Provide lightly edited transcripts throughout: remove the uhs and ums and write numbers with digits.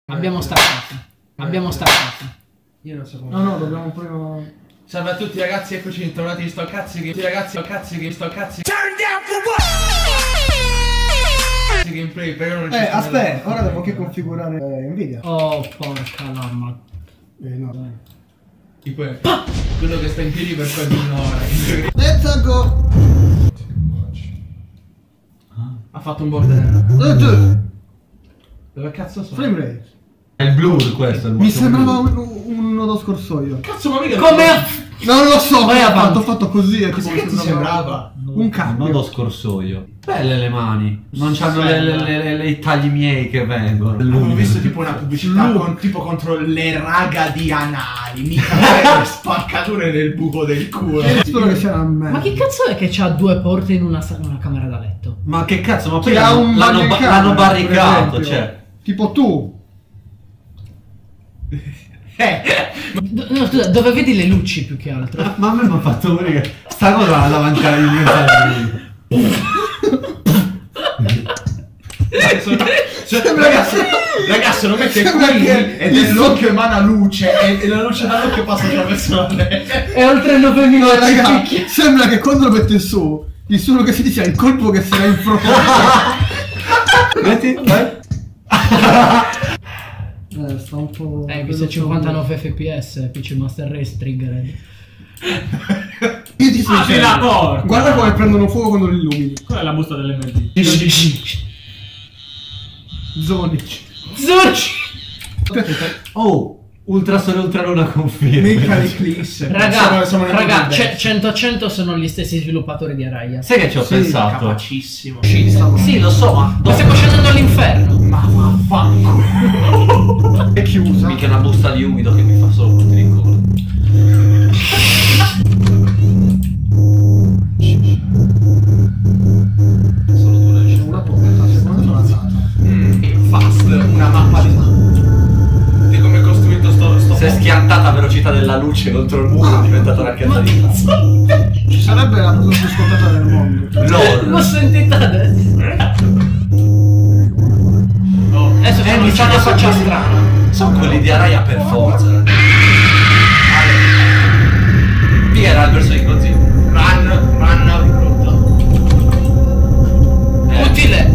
Abbiamo staccato. Abbiamo staccato. Io non so come. No, dobbiamo prima. Salve a tutti ragazzi, eccoci ritornati in sto cazzi che. Ragazzi, sto cazzi. Turn down for what? Gameplay, però non ci Aspetta, ora devo anche configurare Nvidia. Oh, porca lamma. No, dai. Tipo è quello che sta in piedi per quasi un'ora. Let's go! Ha fatto un bordello. Dove cazzo sono? Frame rate. È il blur questo, Mi sembrava un nodo scorsoio. Cazzo, ma mica. Come? No, non lo so, Vai avanti. ho fatto così e tipo Che ti sembrava? un cambio. nodo scorsoio. Belle le mani. Non c'hanno i tagli miei che vengono. Avevo visto tipo una pubblicità tipo contro le raga di anali. Mica le spaccature nel buco del culo. Spero che sia una merda. Ma che cazzo è che c'ha due porte in una camera da letto? Ma che cazzo, ma poi Cioè, ha un l'hanno barricato, per esempio. cioè. Tipo tu. No, scusa, dove vedi le luci più che altro? Ma a me mi ha fatto morire. Sta cosa davanti alla mia. Ragazzi, lo mette Sembra qui che ed è l'occhio emana luce e la luce dall'occhio passa attraverso la lente. È oltre 9000 No, raga, sembra che quando lo mette su, il suono che si dice è il colpo che sarà in fronte. Metti, vai. Sta un po'. visto 59 fps, PC Master Race triggered. Io ti sto Apri la porta! Guarda come prendono fuoco quando li illumini. Qual è la busta dell'MD? Zonici. Zucci! Oh, Ultrasole Ultraluna conferma. Mica l'Eclipse. Raga, Siamo nella raga, Big 100 sono gli stessi sviluppatori di Araya. Sai che ci ho pensato? Capacissimo. Sì, lo so, ma Stiamo scendendo all'inferno. Ma vaffanculo. È chiusa. mica una busta di umido che mi fa solo brutti in culo. Solo tu le Una porta, secondo me sono alzata. Fast, una mappa di come è costruito sto si è schiantata a velocità della luce contro il muro, è diventata una cazzo di cazzo. Ci sarebbe la cosa più scontata del mondo. L'ho sentita adesso. Adesso mi fa una faccia strana. Sono quelli di Araya per forza. Chi era il verso di così? Run di brutto. Utile.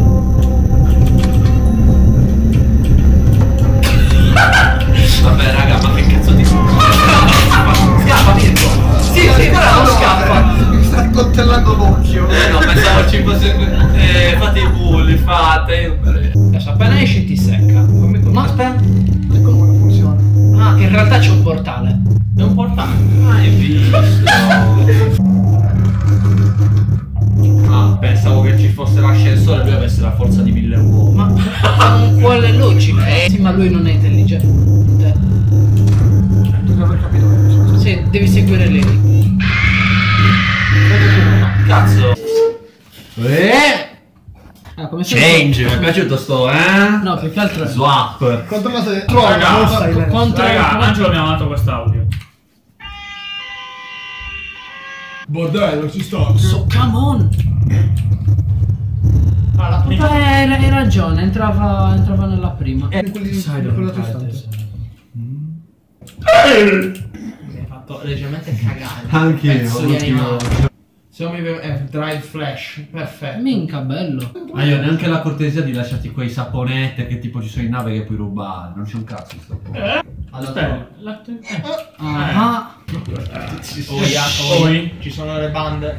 Vabbè raga, ma che cazzo di scappa Mirko! Sì, guarda, non scappa. Mi sta coltellando l'occhio. No, pensavo ci fosse. Fate i bulli, fate. Adesso appena esci ti secca. Ma aspetta. Ecco come funziona. Ah, che in realtà c'è un portale. È un portale. Hai visto? Ah, pensavo che ci fosse l'ascensore e lui avesse la forza di 1000 uomini. Ma con quale logica? Sì, ma lui non è intelligente. Devi aver capito che funziona. Sì, devi seguire lei. Cazzo! Come Change, mi è piaciuto sto, No, più che altro è Swap. Controlla se trova, non stai lento. contro Raga, Angelo mi ha mandato quest'audio. Bordello, ci sto. So, come on! Hai ragione, entrava nella prima. Quella testante. Mi hai fatto leggermente cagare. Pezzo di animale. Se non mi drive flash, perfetto. Minca, bello. Ma io neanche la cortesia di lasciarti quei saponette che tipo ci sono in nave che puoi rubare. Non c'è un cazzo sto qua. Aspetta. Ah, Poi ci sono le bande.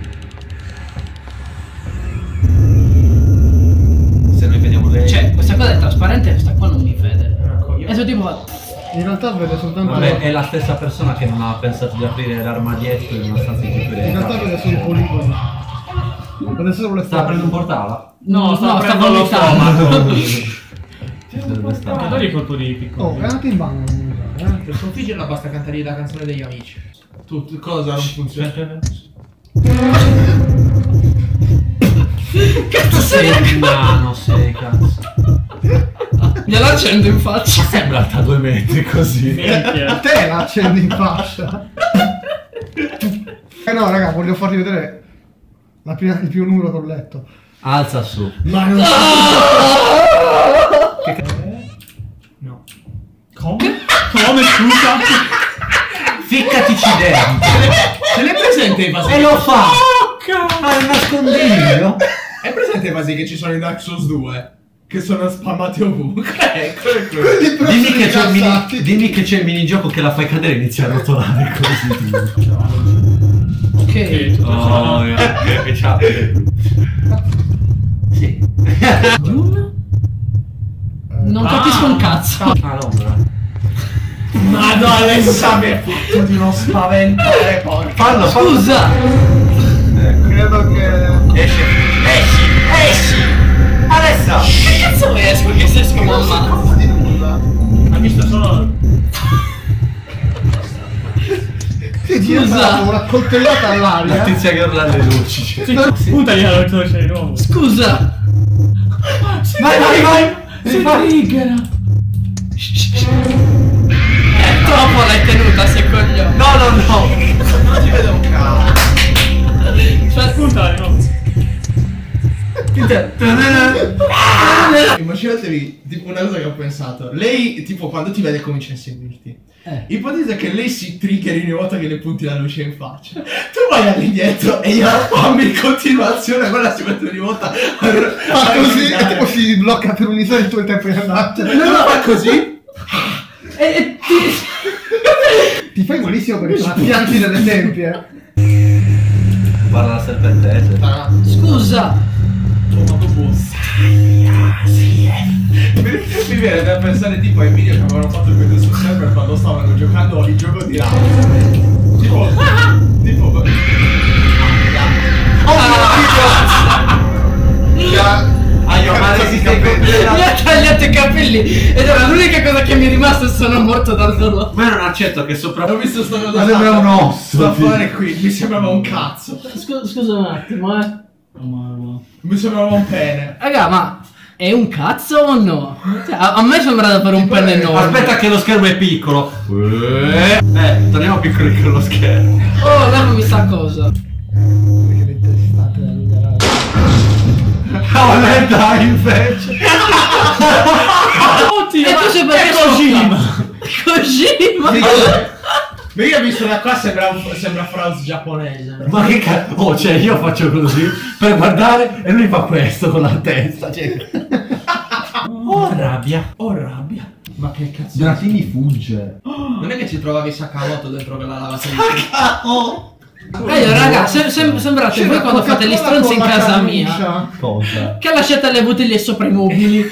Se noi vediamo lei. cioè, questa cosa è trasparente e questa qua non mi vede. Ecco, Adesso tipo... In realtà vede soltanto. Vabbè, è la stessa persona che non ha pensato di aprire l'armadietto in una stanza in cui In realtà vede solo i poligoni. Adesso vuole sta aprendo un portale? No, sta sta aprendo lo vomitando. Dove sta? Dai i colpo di piccolo. Oh, è anche in bagno. per sconfiggerla basta cantargli la canzone degli amici. Cosa non funziona? Cazzo Sei nano, sei cazzo. Gliela accendo in faccia. Ma sembra alta 2 metri così. A Minchia. te la accendi in fascia. No, raga, voglio farvi vedere il primo numero che ho letto. Alza su. Ma non No. Come? Come, scusa? Ficcatici dentro. Ce l'hai presente i vasi? E lo fa. Cazzo. Ma è un nascondiglio. È presente i vasi che ci sono in Dark Souls 2? Che sono spammati ovunque. Quello. Quelli però Dimmi sono che, c'è il incazzati. dimmi che c'è il minigioco che la fai cadere e inizia a rotolare così. Ok. Tutto Oh, ciao. Sì. Non capisco un cazzo. Ah, l'ombra. Madonna, Alessa mi è fatto di uno spaventare porca. Fallo, Scusa. Credo che... Esci! Adesso! Che cazzo esco che sei scomammato? di nulla. Ha visto solo... Ti tira una coltellata La all'aria. tizia che urla le luci. Sì, puntagli alla torcia di nuovo. Scusa. Vai! Si triggera. Troppo l'hai tenuta, sei coglione. No! Non ti vedo un cazzo. Puntagli di nuovo. Immaginatevi, tipo una cosa che ho pensato. Lei, tipo, quando ti vede comincia a inseguirti. Ipotizza che lei si triggeri ogni volta che le punti la luce in faccia. Tu vai all'indietro e io fammi in continuazione, quella si mette ogni volta Fa così e tipo si blocca per un'isole e tu il tempo di andartene. No, fa così. E Ti fai malissimo perché sono pianti nelle tempie. Guarda la serpentese. Scusa. Mi viene da pensare tipo ai video che avevano fatto con questo server quando stavano giocando il gioco di Raven. Tipo. Ma resiste Mi ha tagliato i capelli ed era l'unica cosa che mi è rimasta e sono morto dal dolore. Ma io non accetto che sopra... Ho visto sta cosa. Ma sembra un osso. Sto a fare qui, mi sembrava un cazzo. Scusa un attimo, Mi sembrava un pene. Raga, ma è un cazzo o no? Cioè, a me sembra davvero un pelle enorme. Aspetta che lo schermo è piccolo. Torniamo piccoli con lo schermo. Oh, levami sta cosa. Perché le testate del Oh, lei dai invece. Oddio, E tu sei ma perché è Kojima. Kojima. Io ho visto da qua sembra Franz giapponese. Ma che cazzo? Oh, cioè io faccio così per guardare e lui fa questo con la testa. Cioè... Oh, rabbia. Oh rabbia. Ma che cazzo. Dratini fugge. Non è che ci trovavi Sakamoto dentro quella lavatrice? Raga, sembrate voi quando fate gli stronzi in casa mia Cosa? che lasciate le bottiglie sopra i mobili.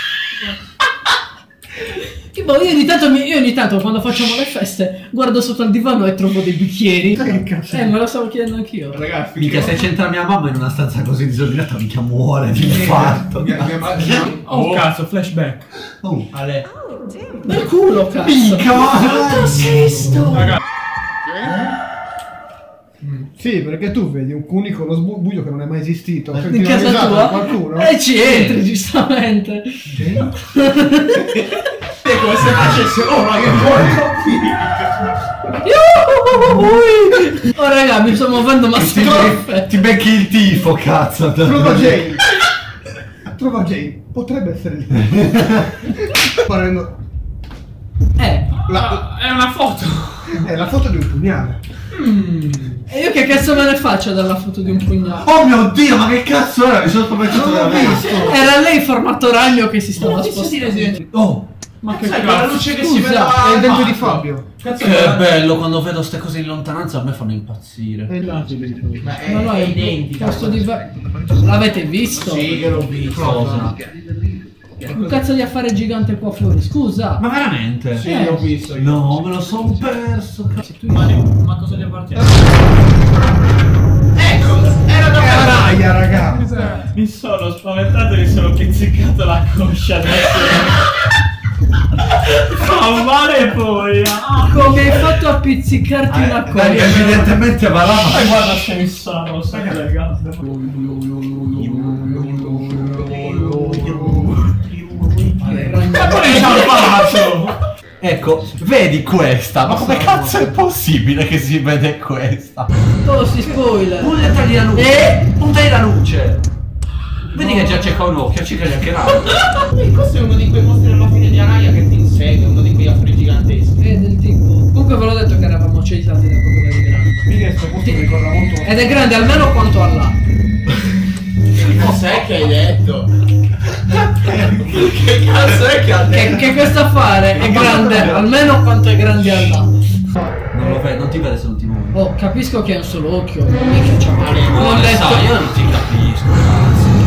Tipo io ogni tanto quando facciamo le feste guardo sotto al divano e trovo dei bicchieri. Che cazzo? Me lo stavo chiedendo anch'io. Ragazzi, Mica se c'entra mia mamma in una stanza così disordinata mica muore di infarto. Oh cazzo, flashback. Oh. Ale. Bel culo, cazzo. Minchia, ma sei sto? Sì, perché tu vedi un cunicolo buio che non è mai esistito. Senti In una casa risata tua? di qualcuno? E ci entri, giustamente. È come se facesse ma che Oh raga, mi sto muovendo ma stoffe. ti becchi il tifo, cazzo. Trova Jane. Trova Jane. Potrebbe essere lì. Parendo... È una foto. È la foto di un pugnale. E io che cazzo me ne faccio dalla foto di un pugnale? Oh mio dio, ma che cazzo era? Mi sono spaventato veramente. Era lei in formato ragno che si stava spostando. Oh, Ma che sai quella cazzo? luce che Scusa, si vedeva È il dente di al Fabio. Cazzo che bello quando vedo ste cose in lontananza, a me fanno impazzire. È il lato dentro. Ma No, no, è identica. posto di l'avete visto? Sì, che l'ho visto. Cosa? Un cazzo di affare gigante qua fuori, scusa. Ma veramente? Sì, l'ho visto. io. No, me lo son perso. Cazzo. Ma cosa gli appartiene? Ecco, era da Caraia, ragazzi. Mi sono spaventato e mi sono pizzicato la coscia adesso. Fa male poi. Come hai fatto a pizzicarti una Dai, cosa? evidentemente va là. E guarda se mi sono, sai che le gambe. Ma poi c'ha un palazzo! Ecco, vedi questa? Ma come cazzo è possibile che si vede questa? Oh, si spoiler. Puntagli la luce! Puntagli la luce! Vedi che già c'è un occhio, c'è anche l'altro. Questo è uno di quei mostri alla fine di Araya che ti insegue, uno di quei affari giganteschi. Del tipo. Comunque ve l'ho detto che eravamo cesati da quello che è grande. Mica questo posto mi ricorda molto. Ed è grande almeno quanto Allah. Che cos'è che hai detto? Che cazzo è che ha detto? Che questo affare è grande almeno quanto è grande Allah. Non lo vedo, non ti vede se non ti muovi. Oh, capisco che è un solo occhio. Mica c'ha male. Non le so, io non ti capisco, cazzo.